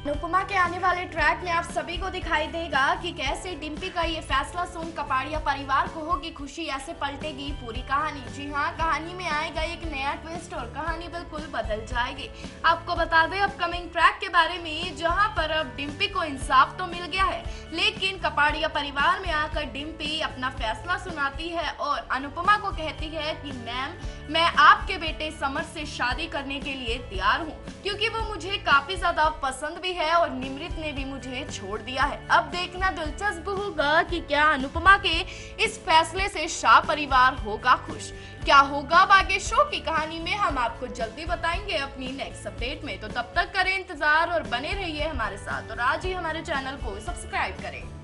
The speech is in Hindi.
अनुपमा के आने वाले ट्रैक में आप सभी को दिखाई देगा कि कैसे डिम्पी का ये फैसला सुन कपाड़िया परिवार को होगी खुशी, ऐसे पलटेगी पूरी कहानी। जी हाँ, कहानी में आएगा एक नया ट्विस्ट और कहानी बिल्कुल बदल जाएगी। आपको बता दें अपकमिंग ट्रैक के बारे में, जहां पर अब डिम्पी को इंसाफ तो मिल गया है, लेकिन कपाड़िया परिवार में आकर डिम्पी अपना फैसला सुनाती है और अनुपमा को कहती है कि मैम, मैं आपके बेटे समर से शादी करने के लिए तैयार हूँ, क्योंकि वो मुझे काफी ज्यादा पसंद भी है और निमृत ने भी मुझे छोड़ दिया है। अब देखना दिलचस्प होगा कि क्या अनुपमा के इस फैसले से शाह परिवार होगा खुश। क्या होगा बाकी शो की कहानी में हम आपको जल्दी बताएंगे अपनी नेक्स्ट अपडेट में। तो तब तक करें इंतजार और बने रहिए हमारे साथ और आज ही हमारे चैनल को सब्सक्राइब करें।